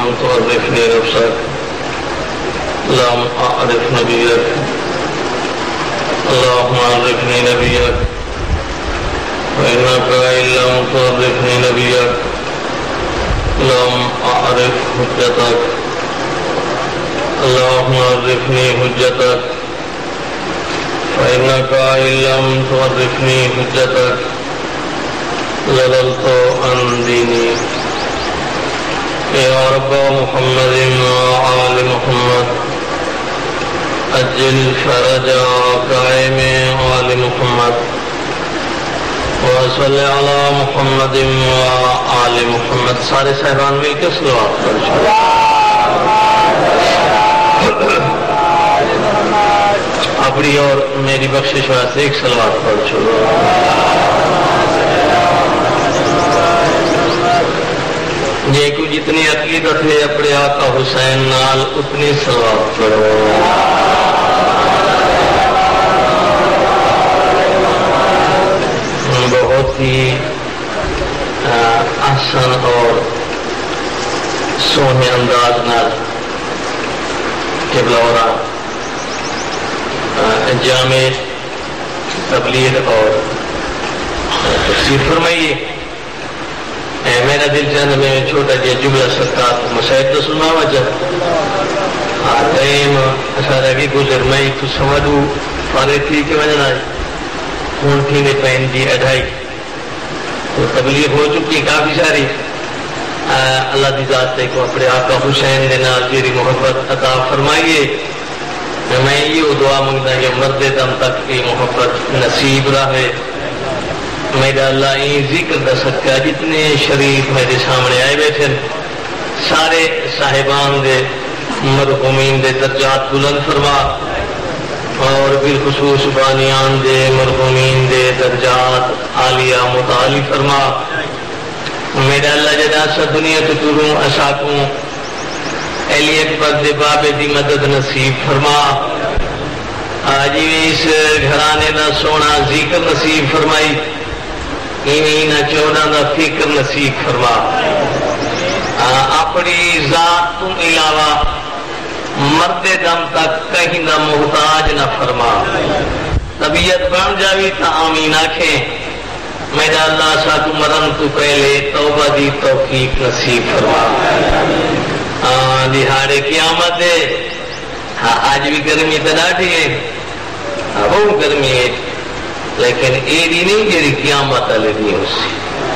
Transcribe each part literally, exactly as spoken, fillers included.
لم تعرفني نفسك لم أعرف نبيك اللهم عرفني نبيك فإنك إن لم تعرفني نبيك لم أعرف حجتك اللهم عرفني حجتك فإنك إن لم تعرفني حجتك ضللت عن ديني يا رب محمد وآل محمد أجل فرج قائم آل محمد وصل على محمد وآل محمد. سارے صاحبان مل کے صلوات پڑھو. اپنی اور میری بخشش واسطے ایک صلوات پڑھو. یہ کو جتنی عقیدت ہے اپنے آقا حسین نال اتنی صلوات پڑھو. بہت ہی آسان اور سونے انداز نال قبلہ اورا جامع تبلیغ اور تفسیر فرمائیے. میرا دل چاہتا میں چھوٹا جی جملہ سرکار مسائل تو سنا وجہ آتیم اشارہ کی گزر میں تو سمجھو فارغ تھی کہ وجہ آئی خون تھی نے پہن دی اڈھائی تو تبلیغ ہو چکی کافی ساری. اللہ دی ذات تے کو اپنے آقا حسین دے نال جیری محبت عطا فرمائیے. میں یہ دعا منگتا کہ مرد دم تک کی محبت نصیب رہے. میرا اللہ یہ ذکر دا صدقہ جتنے شریف میرے سامنے آئے بیٹھے سارے صاحبان دے مرحومین دے درجات بلند فرما اور بالخصوص بانیان دے مرحومین دے درجات عالیہ متعالی فرما. میرا اللہ جدا سا دنیا تو توروں اساکوں علی اکبر دے بابے دی مدد نصیب فرما. آج اس گھرانے دا سونا ذکر نصیب فرمائی. ایمین چودہ دا فکر نصیب فرما. اپنی ذات تو علاوہ مرد دم تک کہیں نہ محتاج نہ فرما. طبیعت بن جاوی تا آمین آنکھیں. میرا اللہ سا تو مرن تو پہلے توبہ دی توفیق نصیب فرما. دہاڑے قیامت ہے. آج بھی گرمی تناٹھی ہے بہت گرمی ہے لیکن ایڈی نہیں جیری قیامت والے دی ہو سی.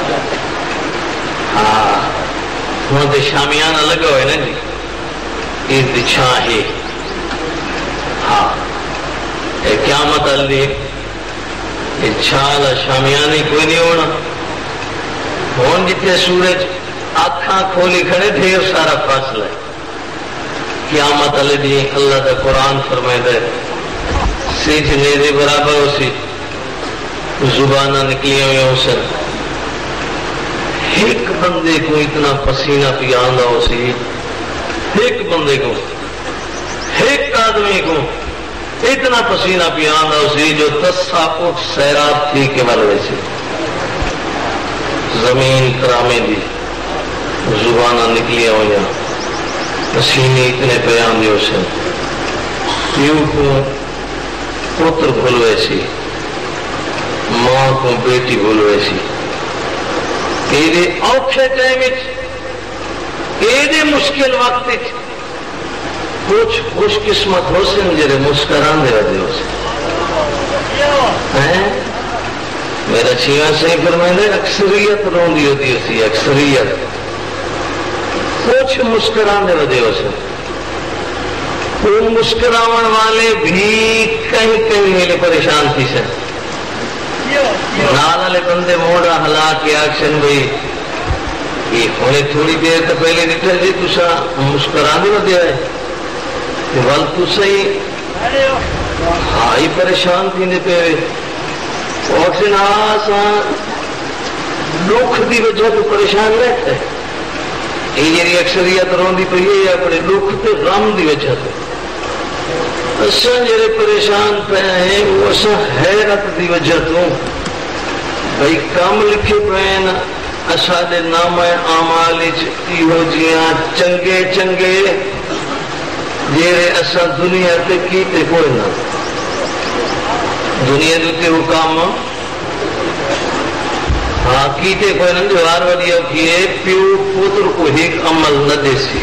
ہاں ہوں تو شامیانہ لگا ہوئے نا جی اس دی چھاں ہے. ہاں اے قیامت والے یہ چھاں لا شامیانہ کوئی نہیں ہونا. ہوں جتنے سورج آنکھاں کھولی کھڑے تھے اور سارا فاصلہ ہے. قیامت والے دی اللہ دا قرآن فرمائے دے سیج نیرے برابر ہو سی زبانہ نکلی ہوئی ہو سر. ایک بندے کو اتنا پسینہ پیاندہ ہو سی. ایک بندے کو ایک آدمی کو اتنا پسینہ پیاندہ ہو سی جو تسا اٹھ سیراب تھی کے ملوے سے زمین کرامے دی زبانہ نکلی ہوئی ہیں پسینے اتنے پیاندے ہو سر. پیو کو پتر بھولوے سی ماں کو بیٹی بھولوے سی. ایدے اوکھے ٹائم ایدے مشکل وقت کچھ خوش قسمت ہو سن جڑے مسکران دے رہے ہو سن. میرا چھیاں سے فرمائے اکثریت روندی ہوتی ہوتی اکثریت کچھ مسکران دے رہے ہو سن. وہ مسکراون والے بھی کہیں کہیں میلے پریشان تھی سن. نال والے بندے موڑا ہلا کے آکشن بھائی یہ ہونے تھوڑی دیر تو پہلے نکلے جی تسا مسکران دے رہے ہے ول تسا ہی ہائی پریشان تھی پہ آکشن آسان دکھ دی وجہ تو پریشان رہتا ہے. یہ جی اکثریت روندی پہ یہ اپنے دکھ تے غم دی وجہ تو اساں جڑے پریشان پہ ہیں وہ اساں حیرت دی وجہ تو بھائی کام لکھے پہ اساڈے نام اعمال وچ ایہو جیاں چنگے چنگے جڑے اساں دنیا تے کیتے کوئی نہ دنیا دے حکام ہاں کیتے کوئی نہ جو ہر وڈی کیے پیو پتر کو ایک عمل نہ دے سی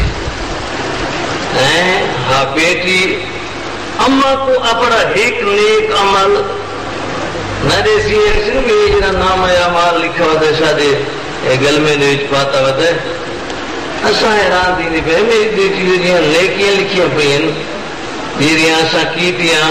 ہاں بیٹی اما کو اپنا ایک نیک عمل نہ دے سی جڑا نام اعمال لکھا ہوتا ہے سارے گل میں پاتا ہوتا ہے اصا حیران تھی پہ میری چیزیں نیکیاں لکھیاں پہ جہاں اصا کیتیاں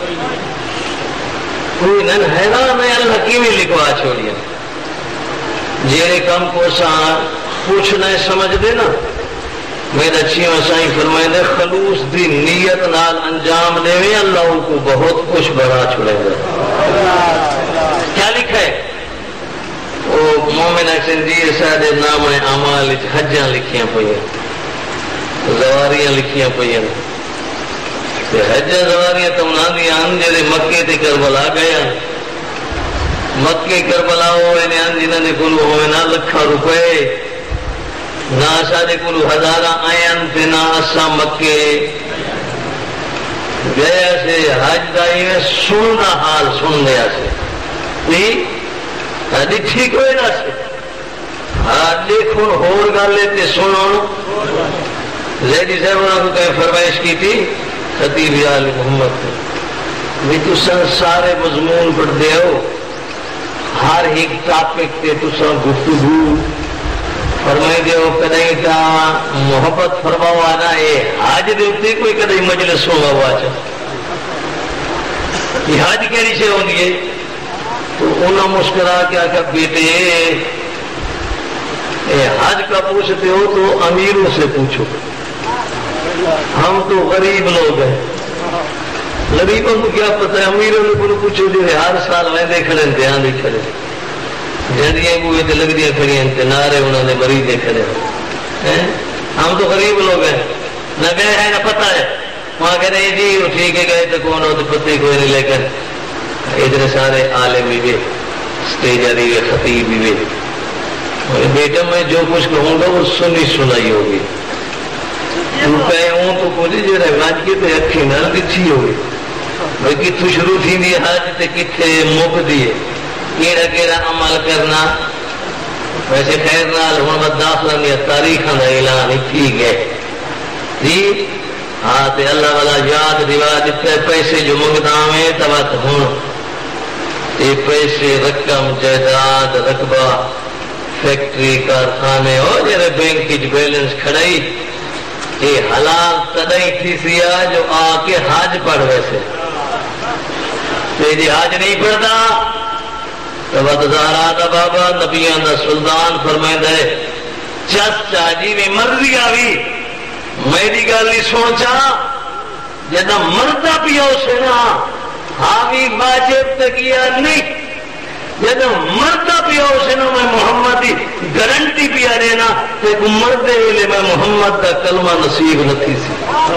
کوئی نہ حیران ہے اللہ کیویں لکھوا چھوڑیا جہے کام کو اصا پوچھنا سمجھ دے نا میرا اچھیوں سائیں فرمائیں خلوص دی نیت نال انجام دے اللہ ان کو بہت کچھ بڑا چھوڑے گا کیا لکھا ہے وہ مومن حسین جی سارے نام اعمال حجاں لکھیاں پہ زواریاں لکھیاں پہ حجاں زواریاں تو نہ دیا جی مکے تے کربلا گیا مکے کربلا ہوئے جنہوں نے کلو ہوئے نہ لکھا روپے نہ سارے کو ہزار آئین تے نہ اسا مکے گیا سے حج دائی میں سننا حال سن لیا سے ڈٹھی کوئی نہ سے ہاں دیکھو ہور گالے تے سنو لیڈی صاحب انہوں کو کہیں فرمائش کی تھی خطیب آل محمد بھی تو سن سارے مضمون پڑھ دے ہو ہر ایک ٹاپک تے تو سن گفتگو فرمائی دیو کدیں تا محبت فرماؤ آنا ہے حاج دے اتے کوئی کدیں مجلس ہوا ہوا چاہ یہ حاج کیری سے ہوں گے تو انہوں مسکرا کیا کہ بیٹے اے حاج کا پوچھتے ہو تو امیروں سے پوچھو ہم تو غریب لوگ ہیں غریبوں کو کیا پتہ ہے امیروں نے پوچھو جو ہر سال میں دیکھڑے دھیان دیکھڑے جہاں بوئے تو لگ دیا کھڑی ہیں نارے انہوں نے مریض کھڑے ہم تو غریب لوگ ہیں نہ گئے ہیں نہ پتہ ہے وہاں کہتے ہیں جی وہ ٹھیک ہے گئے تو کون ہو تو پتے کوئی نہیں لے کر ادھر سارے عالم بھی بھی اسٹیجر بھی خطیب بھی بھی بیٹا میں جو کچھ کہوں گا وہ سنی سنائی ہوگی تو کہے ہوں تو کچھ جو رواج کی تو اکھی نال دچھی ہوگی بھائی کتوں شروع تھی دی حج تے کتنے مک دیے کیڑا کیڑا عمل کرنا ویسے خیر نال ہوں داخلہ میں تاریخ کا اعلان ہی ٹھیک ہے جی ہاں تے اللہ والا یاد دیوا دیتے پیسے جو منگتا میں تبت ہوں یہ پیسے رقم جائیداد رقبہ فیکٹری کارخانے اور جرے بینک کی بیلنس کھڑائی یہ حلال تدائی تھی سیا جو آ کے حج پڑھ ویسے تیری حج نہیں پڑھتا تبت زہرا دا بابا نبیان دا سلطان فرمائندہ ہے چس چاجی میں مرضی آوی میری گل نہیں سوچا جدا مردہ پیا اسے نا حاوی واجب تکیا نہیں جدا مردہ پیا اسے نا میں محمد دی گارنٹی پیا دینا کہ مردے لے میں محمد دا کلمہ نصیب نتی سی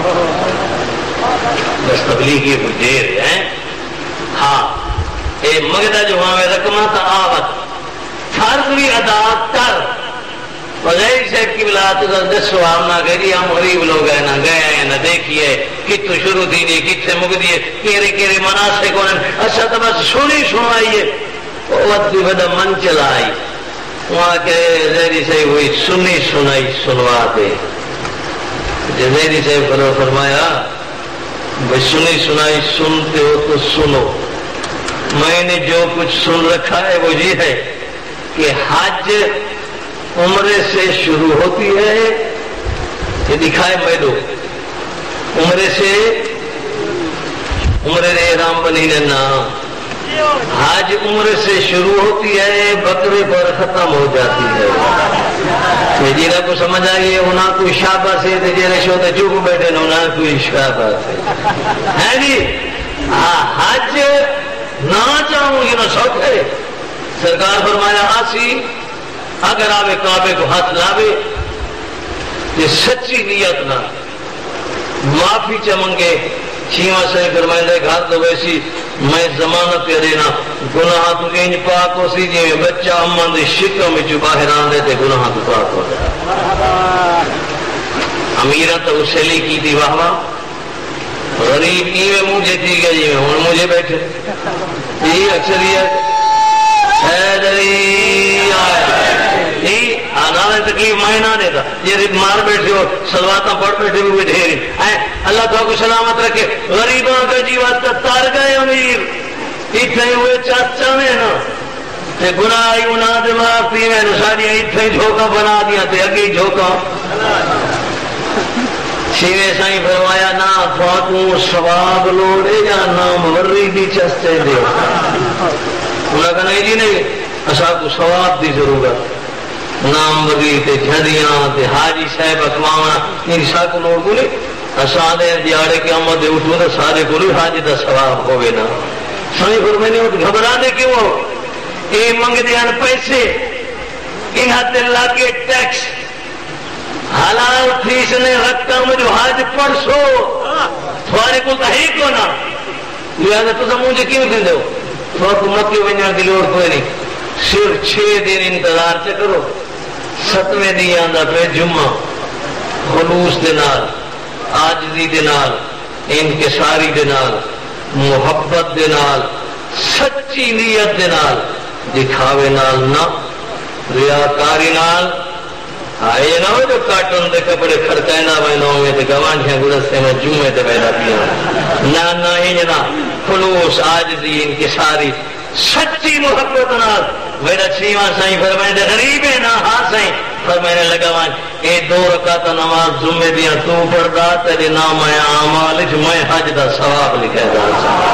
بس تبلیغی کو دیر ہے ہاں اے مگدہ جو ہمیں رقمہ تا آوت فرض بھی ادا کر وزیر صاحب کی بلاد دس سوال نہ گئی ہم غریب لوگ ہیں نہ گئے ہیں نہ دیکھئے کتو شروع تھی دی کتنے مگ دیئے کیرے کیرے مناسے کونن اچھا تو بس سنی سنائیے وقت بھی بڑا من چلائی وہاں کہ زیری صاحب ہوئی سنی سنائی سنوا دے زیری صاحب فرمایا بھئی سنی سنائی سنتے ہو تو سنو میں نے جو کچھ سن رکھا ہے وہ یہ ہے کہ حج عمرے سے شروع ہوتی ہے یہ دکھائے میدو عمرے سے عمرے نے احرام بنی نے نام حج عمرے سے شروع ہوتی ہے بکرے پر ختم ہو جاتی ہے جنہوں کو سمجھ آئیے انہاں کوئی شابہ سے جنہیں شوتے چوک بیٹھے انہاں کوئی شابہ سے ہے جی حج نہ چاہوں یہ نہ شوق ہے سرکار فرمایا آسی اگر آوے کعبے کو ہاتھ لاوے یہ سچی نیت نہ معافی چمنگے چھیواں سے فرمائندہ گھر تو ویسی میں ضمانت دینا گناہ تو انج پاک ہو سی جی بچہ اماں دی شکم وچ باہر آندے تے گناہ تو پاک ہو جائے. امیرہ تو اسلی کی تھی واہ واہ، غریب ایویں مجھے تھی گئی جی ہوں مجھے بیٹھے یہ اکثریت حیدری آئے آنا تکلیف میں نہ دیتا یہ مار بیٹھے ہو سلواتاں پڑھ بیٹھے ہوئے ڈھیری اللہ تو کو سلامت رکھے. غریباں کا جیوات کا تار گئے امیر اتنے ہوئے چاچا میں نا تے گناہ آئی انہاں دماغ پی میں ساری اتنے جھوکا بنا دیا تے اگی جھوکا شیوے سائیں فرمایا نا فاتوں ثواب لوڑے یا نام وری بھی چستے دے. انہاں کہا نہیں جی نہیں اساں کو ثواب دی ضرورت نام وری تے جھڑیاں تے حاجی صاحب اکماونا یہ سا کو لوڑ کو نہیں اساں دے دیاڑے قیامت دے اٹھو تے سارے کو حاجی دا ثواب ہوے نا. سائیں فرمایا نے گھبرا دے کیوں اے منگ دیاں پیسے انہاں تے لا کے ٹیکس حلال فیس نے رقم جو حج پرسو تھوڑے کو ہے کو نا لہذا تو مجھے کیوں دے دو تو مکے ونجن کی لوڑ کوئی نہیں. صرف چھ دن انتظار سے کرو ستویں دن آندا پہ جمعہ خلوص دے نال عاجزی دے نال انکساری دے نال محبت دے نال سچی نیت دے نال دکھاوے نال نہ ریاکاری نال آئے نہ ہو جو کارٹون دے کپڑے کھڑکائے نہ بہنوں میں تے گوانٹیاں گلستے میں جمعے تے پیدا کیا نہ نہ ہی نہ خلوص عاجزی انکساری سچی محبت نال میرا چیواں سائیں فرمائے دے غریب ہے نہ ہاں سائیں فرمائے لگا وان اے دو رکعت نماز جمعے دیاں تو پڑھدا تیرے نام ہے اعمال وچ میں حج دا ثواب لکھے دا.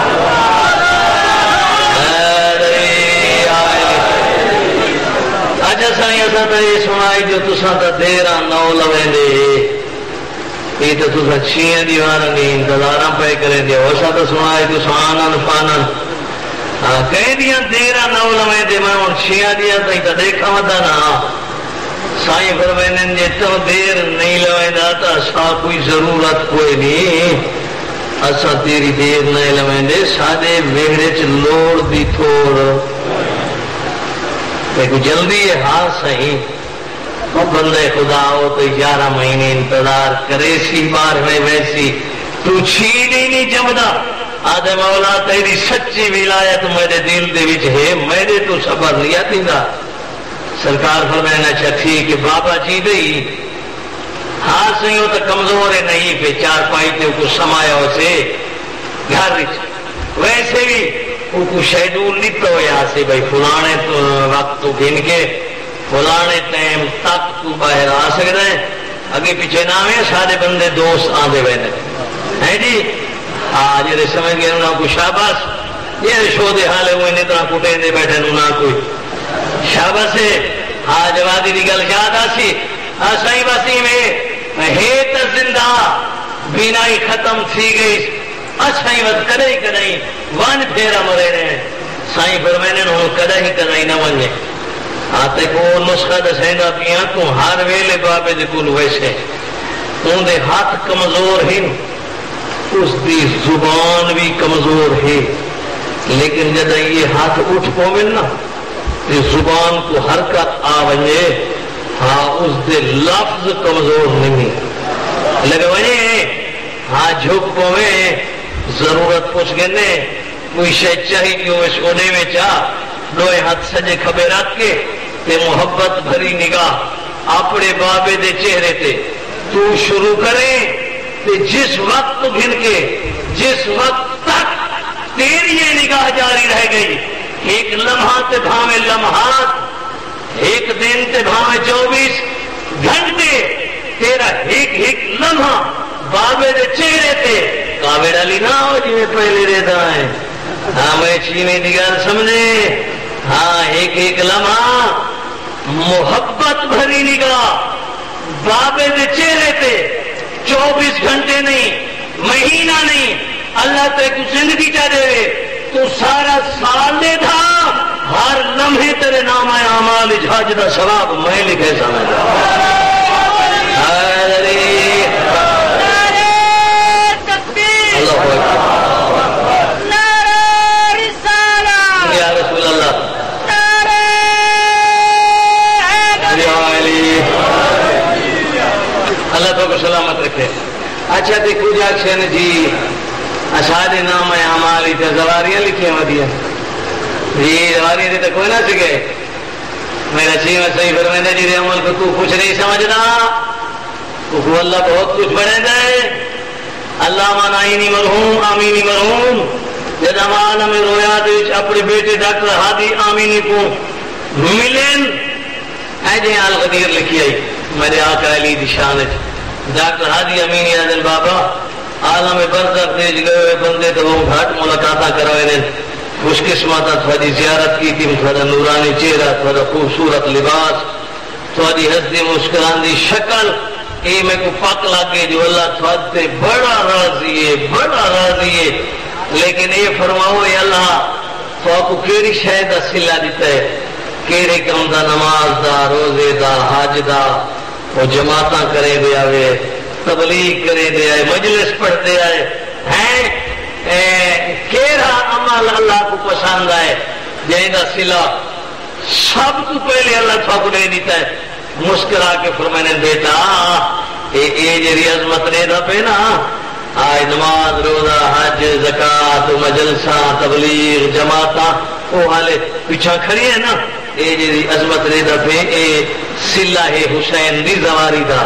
اچھا سائیں اساں تے سنائی جو تساں تے دیراں نو لویندے یہ تو تساں چھیاں دیواراں دی انتظاراں پے کریں دے اساں تے سنائی تو سانن فانن کہہ دیاں دیراں نو لویندے میں ہن چھیاں دیاں تے تے دیکھا ودا نا سائیں فرمائیں جے تو دیر نہیں لویندا تا سا کوئی ضرورت کوئی نہیں اساں تیری دیر نہیں لویندے ساڈے ویڑے چ لوڑ دی تھوڑ کہ جلدی ہے ہاں صحیح وہ بندے خدا ہو تو گیارہ مہینے انتظار کرے سی بار میں ویسی تو چھین ہی نہیں جمدا آدھے مولا تیری سچی ولایت میرے دل دے وچ ہے میرے تو صبر نہیں آتی دا. سرکار فرمانا اچھا ٹھیک ہے بابا جی دئی ہاں صحیح ہو تو کمزور ہے نہیں پہ چار پائی تے کو سمایا ہو سے گھر ویسے بھی کو شیڈول نہیں تو یہاں سے بھائی فلانے وقت تو گن کے فلانے ٹائم تک تو باہر آ سکتا ہے اگے پیچھے نہ ہوئے سارے بندے دوست آدھے ہوئے ہیں جی ہاں جی سمجھ گئے انہوں کو شاباش یہ شو دے حالے ہوئے نہیں طرح کٹے دے بیٹھے نہ کوئی شاباش ہے ہاں جوادی دی گل یاد آسی ہاں صحیح باسی میں ہے تا زندہ بینائی ختم تھی گئی سائیں وقت کدائی کدائی ون پھیرا مرے رہے سائیں فرمائنے ہوں کدائی کدائی نہ ونجے آتے کو نسخہ دسینا پیا تو ہر ویلے بابے دے کول ویسے ان دے ہاتھ کمزور ہیں اس دی زبان بھی کمزور ہے لیکن جب یہ ہاتھ اٹھ پوے نا یہ زبان کو حرکت آ ونجے ہاں اس دے لفظ کمزور نہیں لگے ونجے ہاں جھک پوے ضرورت پوچھ گنے کوئی شے چاہیے اس اونے میں چاہ دوئے ہاتھ سجے کھبے رکھ کے تے محبت بھری نگاہ اپنے بابے دے چہرے تے تو شروع کرے تے جس وقت گھن کے جس وقت تک تیری یہ نگاہ جاری رہ گئی ایک لمحہ تے بھاوے لمحات ایک دن تے بھاوے چوبیس گھنٹے تیرا ایک ایک لمحہ بابے دے چہرے تے کاوے ڈالی نہ ہو جی میں پہلے رہتا ہے ہاں میں چینے دی گل سمجھے ہاں ایک ایک لمحہ محبت بھری نگاہ بابے دے چہرے تے چوبیس گھنٹے نہیں مہینہ نہیں اللہ تے کو زندگی چاہ دے تو سارا سال دے تھا ہر لمحے تیرے نام آئے اعمال حج دا ثواب میں لکھے سمجھا سلامت رکھے. اچھا تے کچھ آخشن جی اشاد نام اعمال تے زواریاں لکھے ودیا جی زواریاں تے کوئی نہ سکے. میرا چیز صحیح فرمائے جی عمل کو تو کچھ نہیں سمجھنا تو اللہ بہت کچھ بڑھے دے. اللہ مانائنی مرحوم آمینی مرحوم جب عالم رویات اپنے بیٹے ڈاکٹر ہادی آمینی کو ملین اے جی آل غدیر لکھی آئی میرے آقا علی دی شان ڈاکٹر ہادی امینی آدن بابا عالم برزخ دیج گئے بندے تو وہ گھاٹ ملاقاتہ کروے نے خوش قسمت تھوڑی زیارت کی تھی تھوڑا نورانی چہرہ تھوڑا خوبصورت لباس تھوڑی ہستی مسکران دی شکل اے میں کو پاک لگے جو اللہ تھوڑے بڑا راضی ہے بڑا راضی ہے. لیکن یہ فرماؤ اے اللہ تو آپ کو کیڑی شاید دا سلا دیتا ہے کیڑے کم دا نماز دا روزے دا حاج دا وہ جماعتاں کرے دے آوے تبلیغ کرے دے آئے مجلس پڑھ دے آئے ہیں کیڑا عمل اللہ کو پسند آئے جائے دا سلا سب کو پہلے اللہ تو آپ کو دے دیتا ہے. مسکرا کے فرمانے بیٹا اے اے جری عظمت نے دا پہ نا آئے نماز روزہ حج زکات مجلسہ تبلیغ جماعتاں وہ حالے پیچھا کھڑی ہے نا اے جی عظمت نے دا پہ اے سلہ حسین دی زواری دا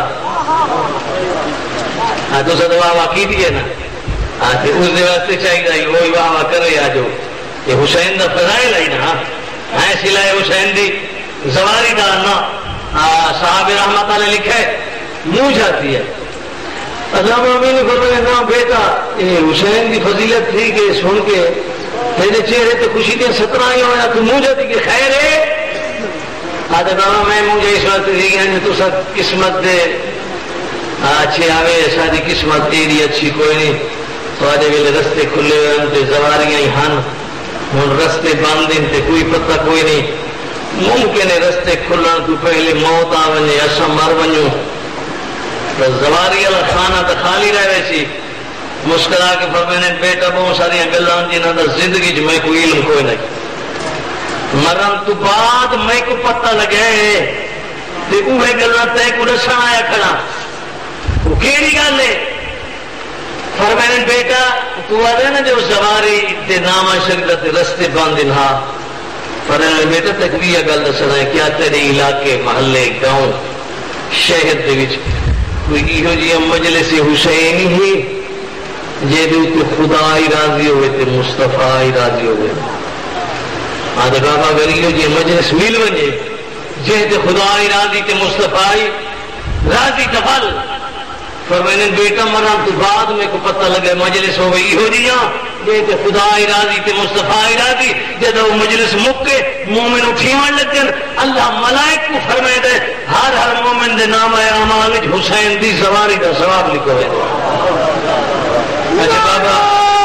ہاں تو سا دعا واقعی دی ہے نا ہاں تے اس دے واسطے چاہیے گا وہی واہ واہ کرے آ جو یہ حسین دا فضائل آئی نا ہاں سلہ حسین دی زواری دا نا صحابہ رحمت اللہ لکھے منہ جاتی ہے. اللہ امین نے فرمایا نا بیٹا یہ حسین کی فضیلت تھی کہ سن کے تیرے چہرے تو خوشی دے سترہ ہی ہویا تو منہ جاتی کہ خیر ہے آدھے بابا میں مجھے اس وقت دی گیا تو سب قسمت دے اچھے آوے ساری قسمت تیری اچھی کوئی نہیں تو آدھے ویلے رستے کھلے ہوئے تے زواریاں ہی ہن ہن رستے بند ہیں تے کوئی پتہ کوئی نہیں ممکن ہے رستے کھلن تو پہلے موت آونے اسا مر ونجو تو زواری اللہ خانہ تو خالی رہے سی. مسکرا کے فرمانے بیٹا بہت ساری گلاں جنہاں دا زندگی چ میں کوئی علم کوئی نہیں مرن تو بعد میں کو پتہ لگے تے اوہے گلاں تے کو دسن آیا کھڑا وہ کیڑی گل ہے. فرمانے بیٹا تو آدھے نا جو زواری دے نام شریعت دے رستے بند نہ پر بیٹا تکویہ گل دسنا ہے کیا تیرے علاقے محلے گاؤں شہر دے وچ کوئی ایہو جی مجلس حسین ہی جے دے تو خدا ہی راضی ہوئے تے مصطفیٰ ہی راضی ہوئے. آدھے بابا اگر ایہو جی مجلس مل ونجے جے تے خدا ہی راضی تے مصطفیٰ ہی راضی کفل فرمانے بیٹا مرن تو بعد میں کو پتہ لگے مجلس ہوئے ایہو جیاں جے تے خدا ہی راضی تے مصطفیٰ ہی راضی جدو مجلس مکے مومن اٹھیوان لگن اللہ ملائک کو فرمائے دے ہر ہر مومن دے نام آیا اعمال حسین دی زواری دا ثواب لکھو ہے. اچھا بابا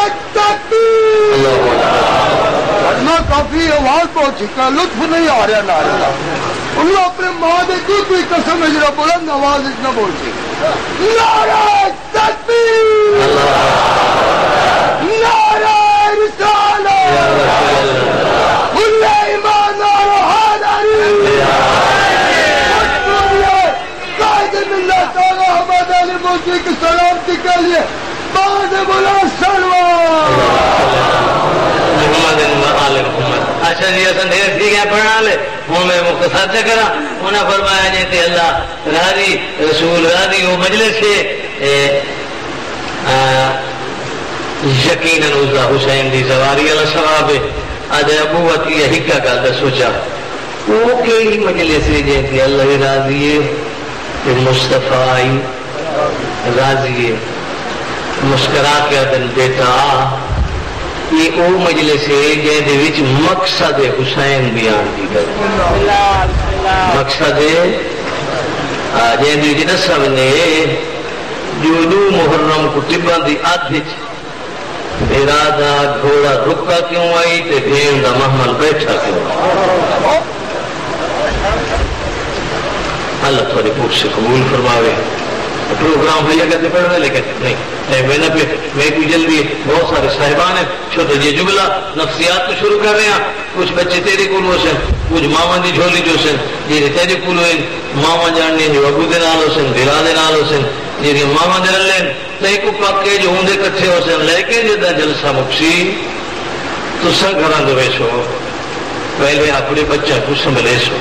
اللہ کافی آواز پہنچی کا لطف نہیں آ رہا نہ انہوں اپنے ماں دے کی کوئی قسم اجرا بلند آواز اتنا بولتی نعرہ تکبیر نعرہ رسالت کل ایمان اور حیدری قائد ملت تعالی حمد علی موسی کی سلامتی کے لیے بعد بلا سلوات اچھا جی اصل ڈھیر ٹھیک ہے پڑھنا لے ہوں میں مختصر سے کرا انہیں فرمایا جیتے اللہ راضی رسول راضی وہ مجلس ہے یقیناً عزا حسین دی زواری اللہ ثواب آج ابوت کی حکا کا دا سوچا وہ کئی مجلس ہے جیتے اللہ راضی ہے مصطفیٰ راضی ہے مسکرا کے دن بیٹا یہ او مجلس ہے جہدے وچ مقصد حسین بیان کی گئی مقصد جہدے وچ نسب نے جو دو محرم کو ٹباں دی ادھ وچ بھیرا دا گھوڑا رکا کیوں آئی تے بھیڑ دا محمل بیٹھا کیوں. اللہ تھوڑی پوچھ سے قبول فرماوے. پروگرام بھیا کہتے پڑھنے لیکن نہیں میں نے میں کوئی جلدی بہت سارے صاحبان ہیں چھوٹے یہ جملہ نفسیات کو شروع کر رہے ہیں. کچھ بچے تیرے کول ہو سن کچھ ماما دی جھولی جو سن یہ تیرے کول ہوئے ماما جاننے جو ابو دے نال ہو سن بلا دے نال ہو سن جی ماما دے لین تے کو پکے جو ہوندے کٹھے ہو سن لے کے جدا جلسہ مکسی تو سا گھراں دے ویسو پہلے اپنے بچہ کو سنبھلے سو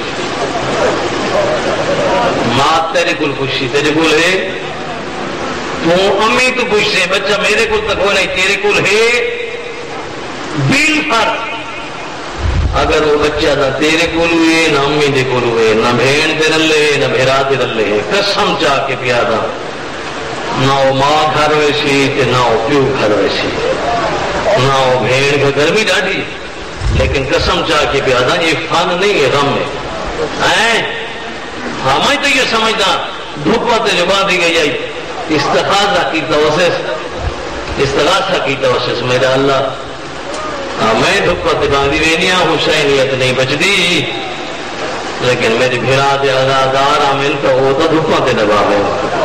ماں تیرے کول خوشی تیرے کول ہے تو امی تو پوچھتے بچہ میرے کول تک ہو نہیں تیرے کول ہے بل فرق اگر وہ بچہ نہ تیرے کول ہوئے نہ امی دے کول ہوئے نہ بہن دے رلے نہ بھرا دے رلے قسم چاہ کے پیادا نہ وہ ماں گھر ویسی تے نہ وہ پیو گھر ویسی نہ وہ بہن کا گھر بھی ڈاڑی لیکن قسم چاہ کے پیادا یہ فن نہیں ہے غم ہے ہاں میں تو یہ سمجھتا دھوپا تے جو باندھی گئی آئی استغاثہ کی توسس استغاثہ کی توسس میرا اللہ میں دھوپا تے باندھی وینیا حسینیت نہیں بچتی لیکن میری بھیڑا دے ازادار عامل تو وہ تو دھوپا تے دبا ہے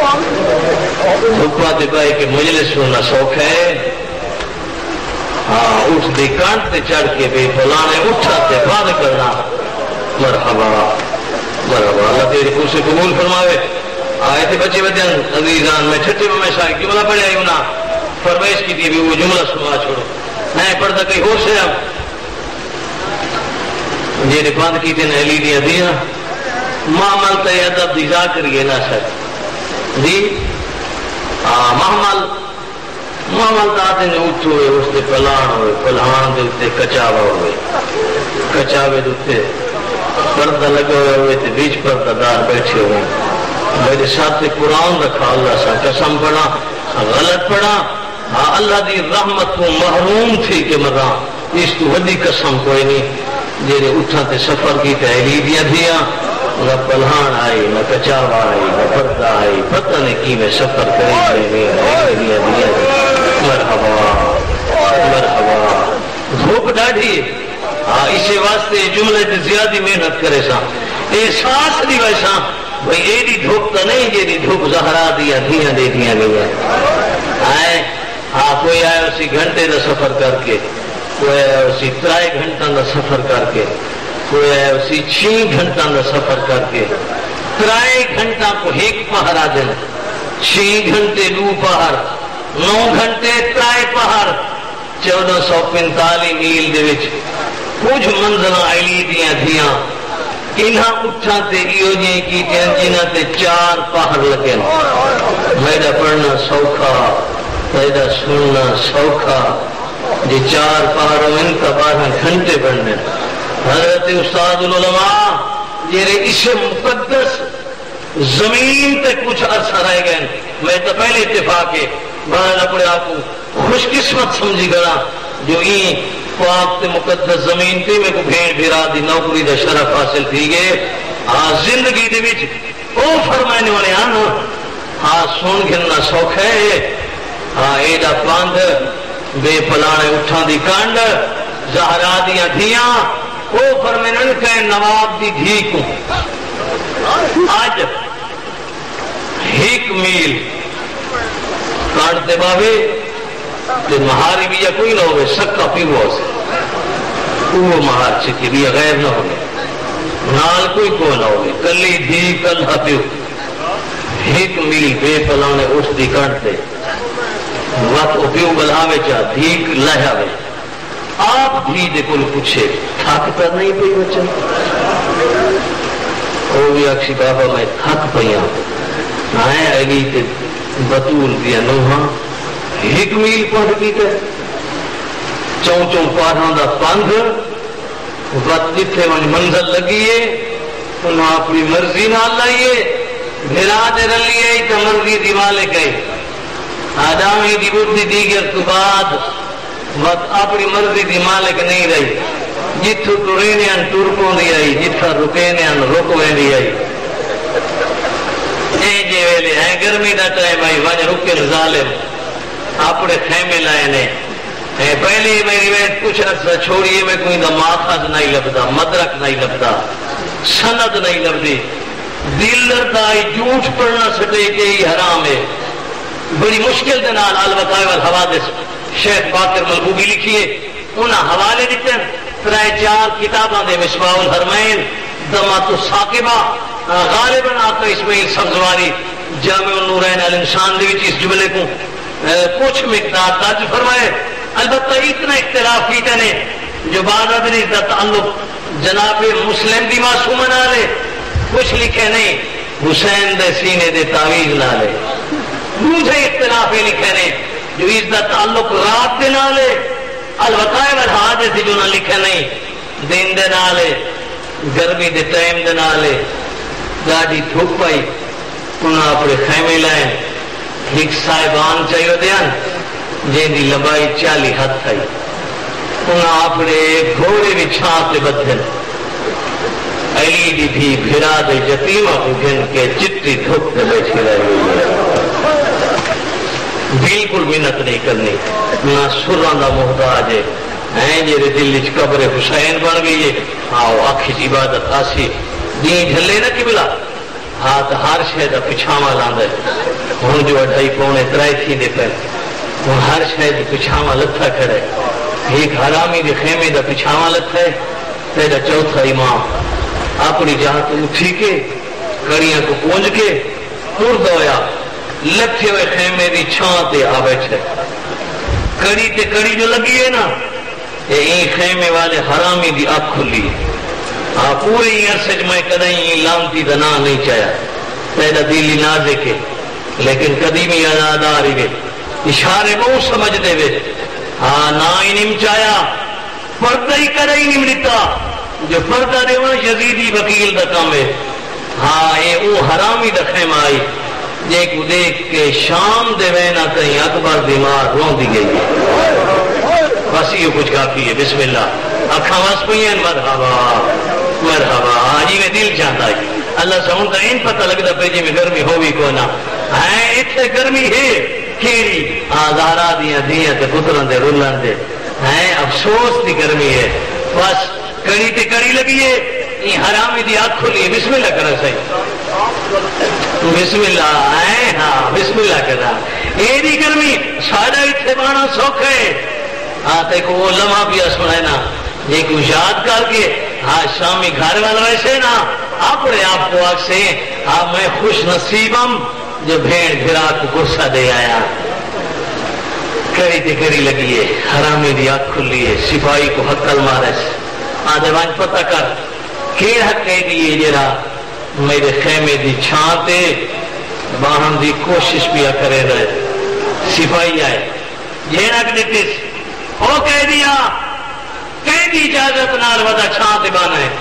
دھوپا تے پائے کہ مجلس ہونا شوق ہے ہاں اٹھ دی کانٹ تے چڑھ کے بے فلانے اٹھا تے بات کرنا مرحبا مرحبا اللہ تیری کچھ قبول فرماوے آئے تھے بچے بدن عزیزان میں چھٹے میں شاہ جملہ پڑھے آئی ہونا فرمائش کی تھی بھی وہ جملہ سنا چھوڑو نہیں پڑھتا کئی ہوش ہے اب جینے بند کی تھی نہلی دیا دیا محمل تے ادب دی ذاکر یہ نہ سک جی محمل محمل داتے نے اٹھ ہوئے اس تے پلان ہوئے پلان دے اتے کچاوا ہوئے کچاوے دے اتے پردہ لگے ہوئے ہوئے تے بیچ پردہ دار بیٹھے ہوئے میرے ساتھ قرآن رکھا اللہ سا قسم پڑھا غلط پڑھا ہاں اللہ دی رحمت کو محروم تھی کہ مرا اس تو وڈی قسم کوئی نہیں جیرے اٹھا تے سفر کی تحلیل دیا دیا نہ پلہان آئی نہ کچاوا آئی نہ پردہ آئی پتہ نہیں کی میں سفر کریں دیا دیا مرحبا مرحبا دھوپ ڈاڑھی ہاں اسی واسطے جملے تے زیادہ محنت کرے سا احساس دی ویسا بھئی ایڈی دھوپ تو نہیں جیڑی دھوپ زہرا دیا دیا دے دیا نہیں آئے ہاں کوئی آئے اسی گھنٹے دا سفر کر کے کوئی آئے اسی ترائے گھنٹہ دا سفر کر کے کوئی آئے اسی چھ گھنٹہ دا سفر کر کے ترائے گھنٹہ کو ایک پہر آ جائے چھ گھنٹے دو پہر نو گھنٹے ترائے پہر چودہ سو پینتالی میل دے وچ کچھ منزلہ علی دیاں دیاں انہاں اٹھا تے ایو جیں کی جنہ تے چار پہر لگے میرا پڑھنا سوکھا میرا سننا سوکھا جی چار پہروں ان کا بارہ گھنٹے پڑھنے حضرت استاد العلماء جیرے اسم مقدس زمین تے کچھ عرصہ رہ گئے میں تو پہلے اتفاق ہے بہن اپنے آپ کو خوش قسمت سمجھی گڑا جو این پاک تے مقدس زمین تے میں کو بھیڑ بھیرا دی نوکری دا شرف حاصل تھی گئے زندگی دے وچ او فرمانے والے آن ہاں سن گھننا سوکھ ہے ہاں ایڈا پاند بے پلانے اٹھا دی کانڈ زہرا دیا دھیاں او فرمانے کہ نواب دی دھی کو آج ایک میل کانڈتے باوے تو مہاری بھی یا کوئی نہ ہوئے سکا پیو سے وہ مہار چکی بھی غیر نہ ہوئے نال کوئی کو نہ ہوئے کلی دھی کل ہتیو ایک میل بے پلانے اس دی کانڈتے وقت اپیو بلہاوے چاہ دھیک لہاوے آپ بھی دے کل پوچھے تھاک پر نہیں پئی بچن او بھی اکشی بابا میں تھاک پئیاں آئے علی تے بطول دیا نوہاں ایک میل پڑھ کی تے چون چون پاڑھاں دا پاندھ وقت جتھے من منزل لگیے انہاں اپنی مرضی نہ لائیے بھیرا دے رلیے تو مرضی دی مالک ہے آدامی دی بدھی دیگر تو بعد وقت اپنی مرضی دی مالک نہیں رہی جتھو ٹرینے ان ٹرکوں دی آئی جتھا رکینے ان رکویں دی آئی اے جے ویلے ہیں گرمی دا ٹائم آئی وجہ رکن ظالم اپنے خیمے لائے نے پہلے میری ویٹ کچھ عرصہ چھوڑیے میں کوئی دا ماخذ نہیں لبدا مدرک نہیں لبدا سند نہیں لبدی دل لردا آئی جھوٹ پڑھنا سٹے کہ ہی حرام ہے بڑی مشکل دے نال الوقائع والحوادث شیخ باقر ملبوبی لکھیے انہاں حوالے دیتے ہیں ترائے چار کتاباں دے مصباح الحرمین دمات الساقبہ غالباً آقا اسماعیل سبزواری جامع النورین الانسان دے وچ اس جملے کو کچھ مقدار درج فرمائے. البتہ اتنا اختلاف کیتے نے جو بعد ادنی کا تعلق جناب مسلم دی معصوم نال ہے. کچھ لکھے نہیں حسین دے سینے دے تعویذ نال ہے. دوسرے اختلاف یہ لکھے نے جو اس کا تعلق رات دے نال ہے. الوقائع والحوادث جو نہ لکھے نہیں دن دے نال ہے. گرمی دے ٹائم دے نال ہے. گاڑی دھوپ پئی انہاں اپنے خیمے لائے ایک صاحبان چاہیے دیان جن کی لمبائی چالی ہاتھ تھی. انہاں اپنے گھوڑے بھی چھان سے بدھن علی دی بھی بھرا دے یتیمہ کو گن کے چٹی دھوپ سے بیٹھی رہی. بالکل محنت نہیں کرنی نہ سران دا محتاج ہے. جی دل چ قبر حسین بن گئی ہے. آؤ آخی عبادت آسی جی جھلے نہ کبلا ہاتھ ہر شے کا پچھاوا لاند ہوں جو اڈائی پونے ترائی تھی دے پہ ہوں ہر شے کا پچھاوا لتھا کھڑے. ایک حرامی دے خیمے کا پچھاوا لتھا ہے. تیرا چوتھا امام اپنی جہاں تو اٹھی کے کڑیاں کو پونج کے تر دویا لتھے ہوئے خیمے کی چھان تے آ بیٹھے. کڑی تے کڑی جو لگی ہے نا یہ خیمے والے حرامی دی آنکھ کھلی ہے. ہاں پوری عرصے میں کدیں لانتی کا نام نہیں چاہیا. پیدا دلی نازک ہے لیکن قدیمی یاد آ رہی ہے. اشارے بہت سمجھ دے وے. ہاں نہ ہی نہیں چاہیا پردہ ہی کرے ہی نہیں ملتا. جو پردہ دے وہ یزیدی وکیل دا کام ہے. ہاں یہ وہ حرامی دا خیمہ آئی جے کو دیکھ کے شام دے وینا کہیں اکبر بیمار رون دی گئی ہے. بس یہ کچھ کافی ہے. بسم اللہ اکھاں واس پئی ہیں. مرحبا مرحبا. آجی میں دل چاہتا ہے اللہ سمون کا ان پتہ لگتا پہ جی میں گرمی ہو بھی کو نہ ہے. اتنے گرمی ہے کیڑی آزارا دیا دیا تے پتران دے رولان دے ہیں. افسوس دی گرمی ہے. بس کڑی تے کڑی لگی ہے. یہ حرامی دی آنکھ کھلی ہے. بسم اللہ کرا صحیح. بسم اللہ ہے. ہاں بسم اللہ کرا. یہ دی گرمی ساڑا اتنے بانا سوکھ ہے. ہاں تے کو وہ لمحہ بھی سنا نا یہ کو یاد کر کے ہاں شامی گھر والا ویسے نا اپنے آپ کو آگ سے ہاں میں خوش نصیبم جو بھیڑ بھرا کو غصہ دے آیا. کری تے کری لگی ہے. حرامی دی آنکھ کھلی ہے. سپاہی کو حقل مارے آدھے وانج پتہ کر کہ حق کہہ دیئے جرا میرے خیمے دی چھانتے باہم دی کوشش بھی کرے رہے. سپاہی آئے جینا کہ دیتیس وہ کہہ دیا کہہ دی اجازت نال ودا چھانتے بانا ہے.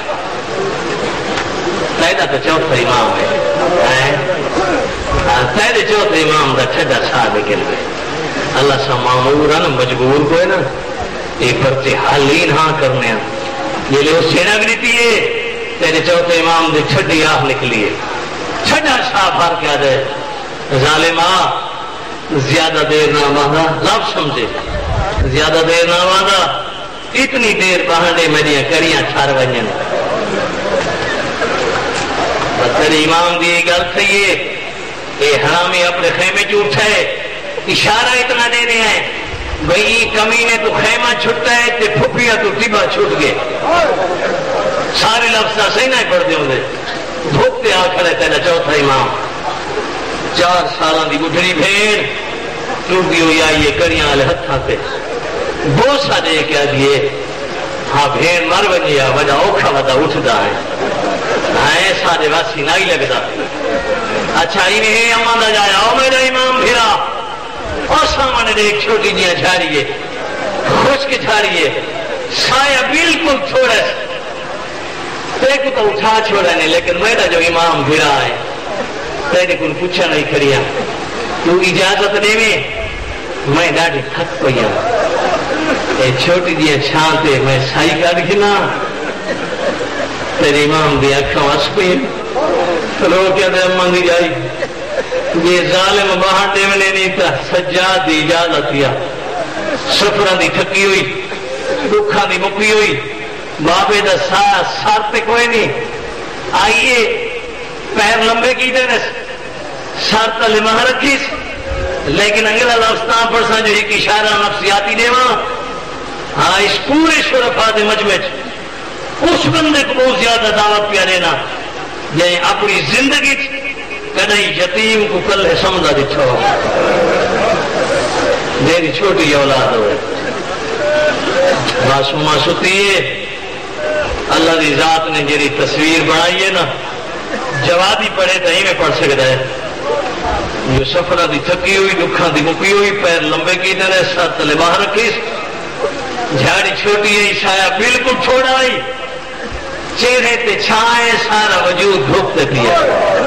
تیدہ تو چوتھا امام ہے. تیدہ چوتھا امام دا چھڑا صاحب کل گئے. اللہ سا معمورا نا مجبور کوئے نا یہ پرتے حالین ہاں کرنے ہیں. یہ لے اس سینہ گریتی ہے تیرے چوتھے امام دے چھڑی آہ نکلیے. چھڑا صاحب ہار کیا جائے ظالمہ زیادہ دیر نہ مانا لب سمجھے زیادہ دیر نہ مانا اتنی دیر بہنڈے میڈیاں کریاں چھار ونجن. تیرے امام دی گل تھی ہے اے حرامی اپنے خیمے چھوٹا ہے. اشارہ اتنا دینے ہیں بھئی کمینے تو خیمہ چھٹا ہے تے پھپیا تو ٹبا چھوٹ گئے. سارے لفظ صحیح نہیں پڑھ دے ہوں دے. دھوکتے آخر ہے تیرا چوتھا امام. چار سالان دی بڑھڑی بھیڑ ٹوٹی ہوئی آئیے کریاں والے ہتھاں پہ بوسا دے کے دیے. ہاں بھیڑ مر بنیا وجہ اوکھا ودا اٹھدا ہے. ہاں سارے واسی نہیں لگتا. اچھا انہیں امان دا جایا او میرا امام بھیرا اور سامنے ایک چھوٹی جیاں جھاڑیے خشک جھاڑیے سایہ بالکل چھوڑے تیرے کو تو اٹھا چھوڑا نہیں لیکن میرا جو امام بھیرا ہے تیرے کو پوچھا نہیں کھڑیا تو اجازت دے میں میں ڈاڑی تھک پیا. اے چھوٹی جیاں چھانتے میں سائی کر گھنا تیرے امام دی اکھاں وس پئی رو کیا دے امان دی جائی یہ ظالم باہر دیونے نہیں تھا. سجاد دی اجازت دیا. سفران دی تھکی ہوئی دکھا دی مکی ہوئی بابے دا سار سار پہ کوئی نہیں. آئیے پیر لمبے کی دینے سار تلے ماہ رکھیس لیکن انگلہ لفظتان پڑساں جو ایک اشارہ نفسیاتی دے وہاں. ہاں اس پورے شرفا دے مجمع اس بندے کو بہت زیادہ دعوت پیا دینا جائیں اپنی زندگی کدی یتیم کو کل سمجھا دکھو میری چھوٹی اولاد ہوئے معصومہ ستی ہے اللہ کی ذات نے جیری تصویر بنائی ہے نا جوادی پڑھے تو ہی میں پڑھ سکتا ہے جو سفرہ دی تھکی ہوئی دکھاں دی مکی ہوئی پیر لمبے کی طرح ساتھ تلے باہر رکھی جھاڑی چھوٹی ہے سایہ بالکل چھوڑا ہی چہرے تے چھائے سارا وجود دھوپ تے پیا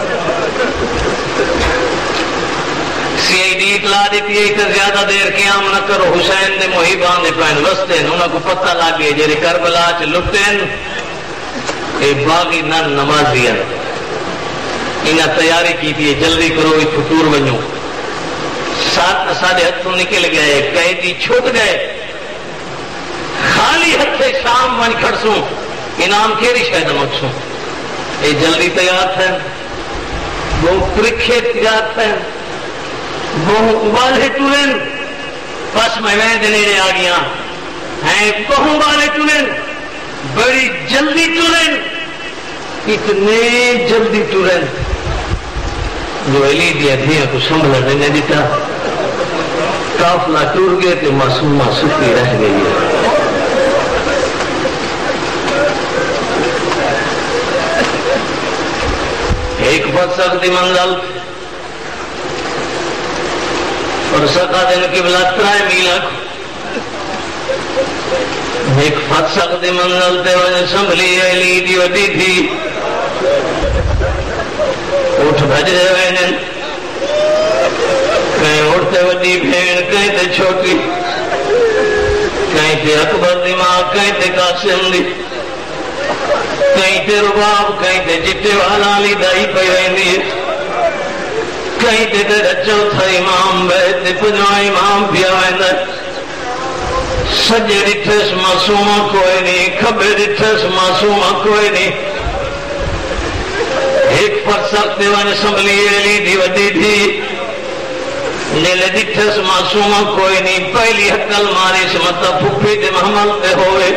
سی آئی ڈی اطلاع دیتی ہے کہ زیادہ دیر قیام نہ کرو حسین نے محیبان نے پہن وستے انہوں کو پتہ لگے جیرے کربلا چ لٹین اے باغی نن نمازی ہیں انہیں تیاری کی تھی جلدی کرو فطور بنو سات ساڑھے ہاتھوں نکل گئے قیدی چھوٹ گئے خالی ہتھے شام ون کھڑسوں انعام کیری شاید مقصوں اے جلدی تیار تھے وہ پرکھے تیار تھے وہ ابالے ٹورن بس میں میں دنیرے آ گیا ہیں کہوں بالے ٹورن بڑی جلدی ٹورن اتنے جلدی ٹورن جو علی دیا دیا کو سنبھلا دینے دیتا کافلہ ٹور گئے تو معصومہ ستی رہ گئی ہے ایک بات سکتی منزل اور سکا دن کی بلاترائے میلہ ایک بات سکتی منزل تے وجہ سنبھلی علی دی وڈی تھی اٹھ بھج رہے ہیں کہیں اٹھتے وڈی بھیڑ کہیں تے چھوٹی کہیں تے اکبر دی ماں کہیں تے قاسم دی کہیں تے رباب کہیں تے جٹے والا لی دائی پہ رہی کہیں تے تیرا چوتھا امام بیٹھے پنجواں امام پیا ویندا سجے ڈٹھس معصومہ کوئی نہیں کھبے ڈٹھس معصومہ کوئی نہیں ایک فرسخ دیوان سنبھلی علی دی وڈی تھی نیلے ڈٹھس معصومہ کوئی نہیں پہلی حقل ماری سمتا پھپی دے محمل تے ہوئے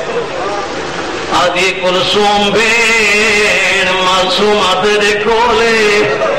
آدھی کلثوم بین معصومہ تیرے کولے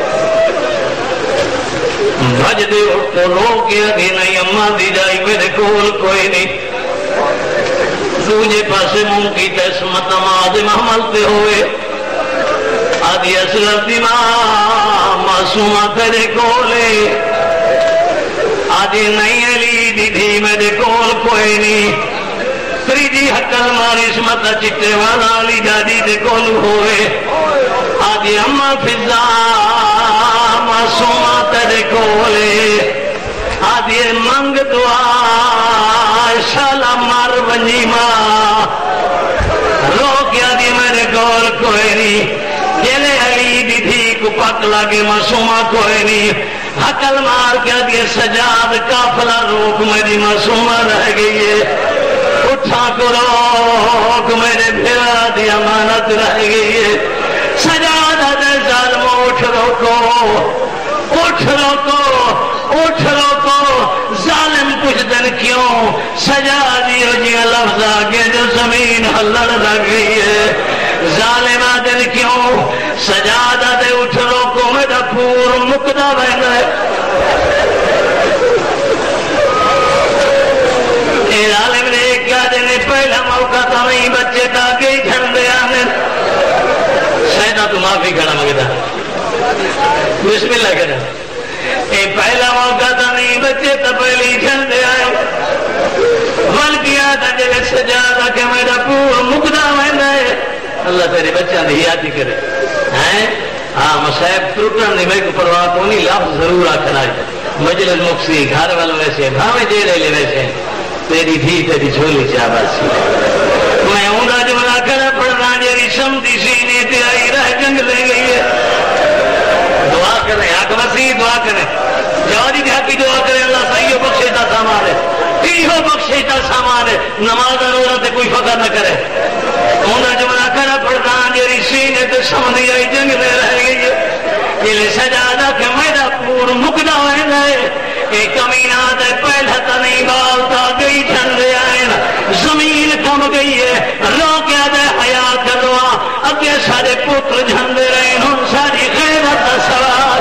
بھج دے اٹھ تو رو کے آدھی نہیں اماں دی جائی میرے کول کوئی نہیں دوجے پاسے مون کی تیسمت آدھی محمل تے ہوئے آدھی اصغر دی ماں معصومہ تیرے کولے آدھی نہیں علی دی دھی میرے کول کوئی نہیں تریجی حقل ماری سمتا چٹے والا علی دادی دے کول ہوئے آدھی اماں فضا معصومہ تیرے کولے آدھی منگ دعا شالا مار ونجی ماں رو کیا دی میرے کول کوئی نہیں جلے علی دی دھی کو پک لگے معصومہ کوئی نہیں حقل مار کیا دی سجاد کافلہ روک میری معصومہ رہ گئی ہے اٹھا کرو میرے بھیرا دی امانت رہ گئی ہے سجادہ دے ظالم اٹھ روکو اٹھ روکو اٹھ روکو ظالم کچھ دن کیوں سجادی ہو جی لفظ آگے جو زمین ہلڑ لگ گئی ہے ظالمہ دن کیوں سجادہ دے اٹھ روکو میرا پور مقدہ بہن ہے اے ظالم نے کیا دینے پہلا موقع تو نہیں بچے تاکہ ہی جھنڈے آنے سیدہ تو معافی کھڑا مگدہ بسم اللہ کریں اے پہلا موقع تو نہیں بچے تو پہلی جھنڈے آئے ول کیا تھا جلے سجادہ کہ میرا پور مقدہ بہن ہے اللہ تیرے بچہ نہیں یادی کرے ہیں ہاں مصائب ٹوٹن نہیں میں کو پرواہ کو نہیں لفظ ضرور آکھنا ہے مجلس مقصی گھر والوں ویسے بھاویں دے رہے لے ویسے تیری بھی تیری جھولی چاباسی میں اونڈا جملہ کرا پڑھنا جیری سمدی سینے تے آئی رہ جنگ لے گئی ہے دعا کریں حق وسیع دعا کریں جوادی کے حقی دعا کریں اللہ صحیح بخشے تا سامان ہے تیہو بخشے تا سامان ہے نماز روزہ تے کوئی فقر نہ کرے اونڈا جملہ کرا پڑھنا جیری سینے تے سمدی آئی جنگ لے رہ گئی ہے یہ سجادہ کہ میرا پور مقدہ ہے کہ کمینہ دے پہلے تا نہیں بالتا گئی جھنڈے آئین زمین کم گئی ہے رو کیا دے حیات دعا اگے سارے پتر جھنڈے رہے ہن ساری غیرت سوال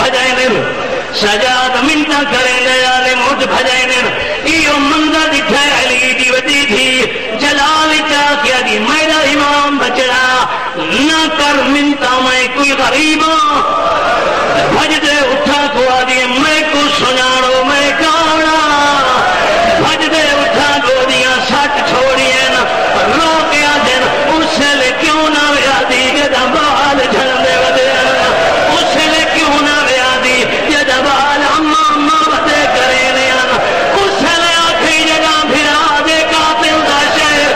بھجائے سجاد منتا کریں دے مٹ بھجائے یہ منظر دکھا علی دی وجی تھی جلال چاہ کیا دی میرا امام بچڑا نہ کر منتا میں کوئی غریب ہوں بھج دے اٹھا کو آدھی میں کو سناڑو میں کاؤنا بھج دے اٹھا کو دیا سٹ چھوڑیے نا رو کے آدھن اس لے کیوں نہ ویادی گدا بال جھن دے ودے اس لے کیوں نہ ویادی گدا بال اما اما ودے کرے نیا اس لے آکھی جگہ بھرا دے قاتل دا شہر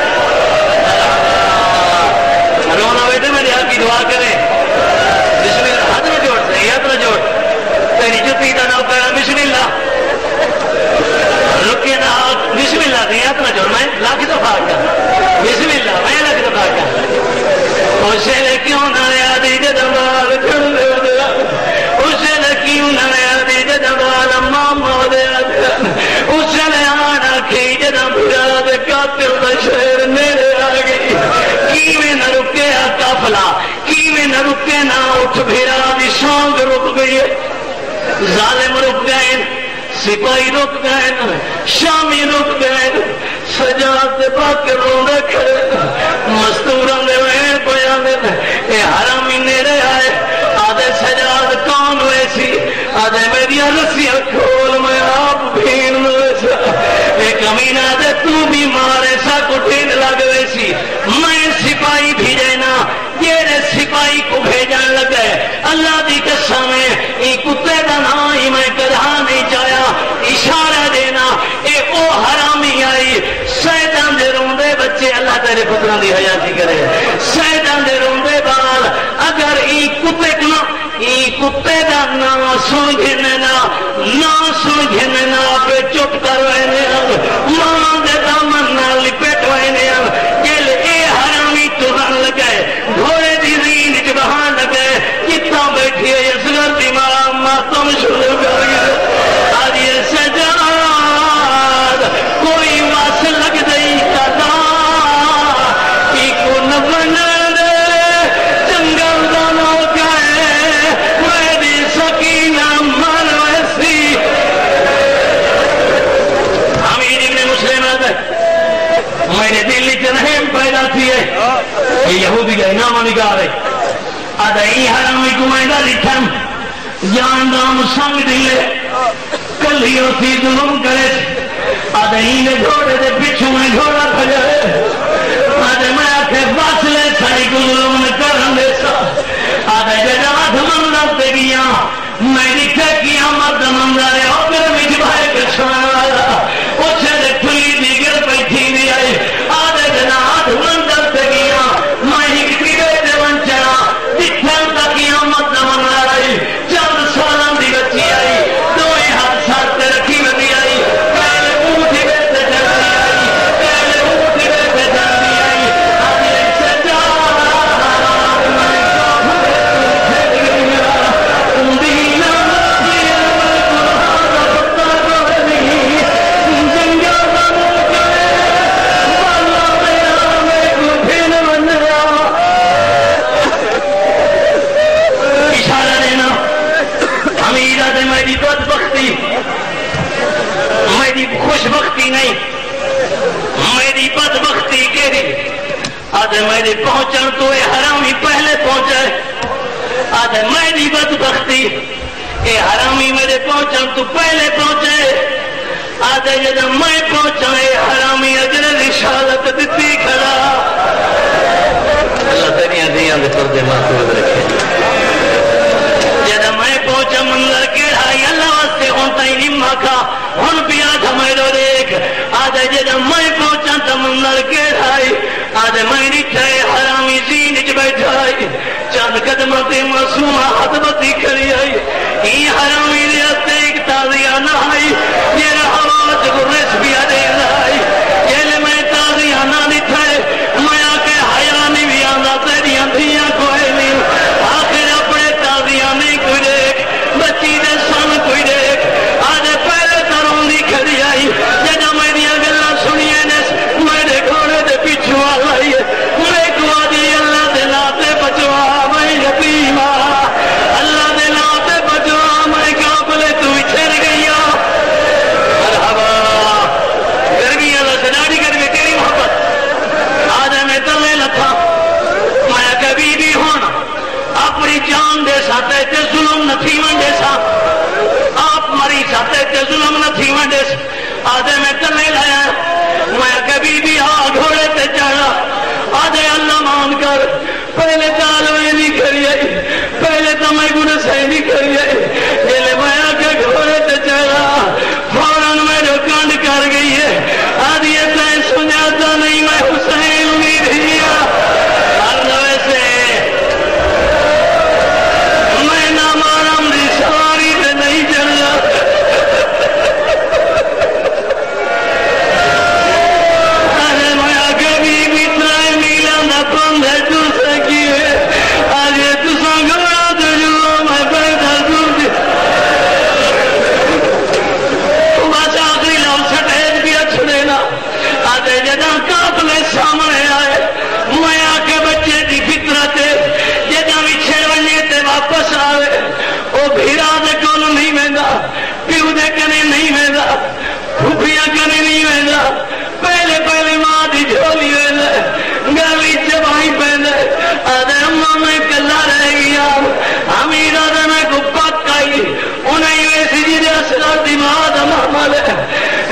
رونا بیٹے میرے حال کی دعا کرے بسم اللہ ہاتھ نہ جوڑ سے ہاتھ نہ جوڑ تیری جتی دا نو کرا بسم اللہ رکے نا بسم اللہ دی ہاتھ نہ جوڑ میں لاکھ دفعہ کر بسم اللہ میں لاکھ دفعہ کر اسے لے کیوں نہ یادی جدہ بال چھڑ دے دیا اسے لے کیوں نہ یادی جدہ بال ماما دے دیا اسے لے آنا کھی جدہ بھرا دے قاتل دا شہر میرے آگئی کیویں نہ رکے قافلہ کیویں نہ رکے نہ اٹھ بھرا دی سونگ رک گئی ظالم رک گئے سپاہی رک گئے شامی رک گئے سجاد دے پاک روندے کھڑے مستوران دے وین پیا دے اے حرامی نیرے آئے آدھے سجاد کون ویسی آدھے میری رسیاں کھول میں آپ بھین ویسا اے کمینہ دے تو بھی مارے سا کٹھین لگ ویسی میں سپاہی بھیجے نا یہ سپاہی کو بھیجن لگے اللہ دی قسم ہے ای کتے دا نا ہی میں کدھا نہیں چاہیا اشارہ دینا اے او حرامی آئی سیدان دے روندے بچے اللہ تیرے پتران دی حیاتی کرے سیدان دے روندے بال اگر ای کتے کنا ای کتے دا نا سنگھنے نا نا سنگھنے نا پہ چپ کروینے ماں دے دامن نا لپیٹ وینے جل اے حرامی تران لگے گھوڑے دی رین جبہان لگے کتا بیٹھی ہے یسگر دی ماں ماں تم شروع کر گئے آج یہ سجاد کوئی واس لگ دئی کتا کی کو نبن دے جنگل دانو گئے میری سکینہ من ویسی امیر ابن مسلم آتا ہے میرے دل جنہم پیدا تھی ہے یہ یہودی کا انامہ نگاہ رہے آدھا ای حرامی کو میدہ لکھن جاندام سنگ دلے کلی ہوتی ظلم کرے آدھا ای نے گھوڑے دے پچھو میں گھوڑا بھجائے آدھا میں آکھے باچلے سائی کو ظلم نے کرن دے سا آدھا ججات مندر تے گیا میں لکھے کیا مرد مندر ہے اوپر مجھ بھائی کے سنا آیا اسے دے کھلی دیگر بیٹھی بھی آئی آدھا جنات مندر تے گیا میں ایک دیگر دے ونچنا دکھن تک کیا مرد مندر آئی چند سالان دی بچی آئی دوئے ہاتھ ساتھ تے رکھی بدی آئی پہلے اونٹی بیتے جلدی آئی پہلے اونٹی بیتے جلدی آئی آدھے سجاد میں کافر پھیٹ گیا اندینا مجھے میں قرآن پتا کرنی جنگا بنو کرے والا میرا میں کو پھر بنیا اشارہ دینا امیرہ دے میری بدبختی میری خوشبختی نہیں میری بدبختی کے دی آدھے میری پہنچن تو اے حرامی پہلے پہنچے آدھے میری بدبختی اے حرامی میرے پہنچن تو پہلے پہنچے آدھے جب میں پہنچا اے حرامی اجر رسالت دیتی کھڑا اللہ تیریاں دیاں دے پردے محفوظ رکھے جب میں پہنچا منظر کے ڈھائی اللہ واسطے ہونتا ہی نمہ کھا ہن پیا تھا میں رو دیکھ آدھے جب میں پہنچا تھا منظر کے ڈھائی آدھے میں نٹھائے حرامی زین اچ بیٹھائی چند قدمت معصومہ حدبتی کھڑی آئی یہ حرامی ریاست ایک تازیہ نہ آئی یہ رہوات گرس بھی آدھے آئی یہ میں تازیہ نہ نٹھائے میں آکے حیانی بھی آدھا تیری اندھیاں کوئی نہیں آخر اپنے تازیہ نہیں کوئی دیکھ بچی دے سن کوئی دیکھ آدھے پہلے ترون دی کھڑی آئی جدہ میں دیا گلہ سنیے نس میرے گھوڑے دے پیچھو آئی میں کو آدھی اللہ دے لاتے بچوا میں یتیمہ اللہ دے لاتے بچوا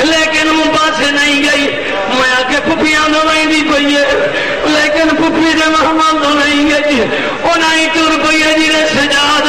لیکن وہ پاس نہیں گئی. میں آ کے پھپیاں تو وہی پی ہے لیکن پھپھی کے محمد تو نہیں گئی. وہ نہ ہی تر پی ہے جی سجاد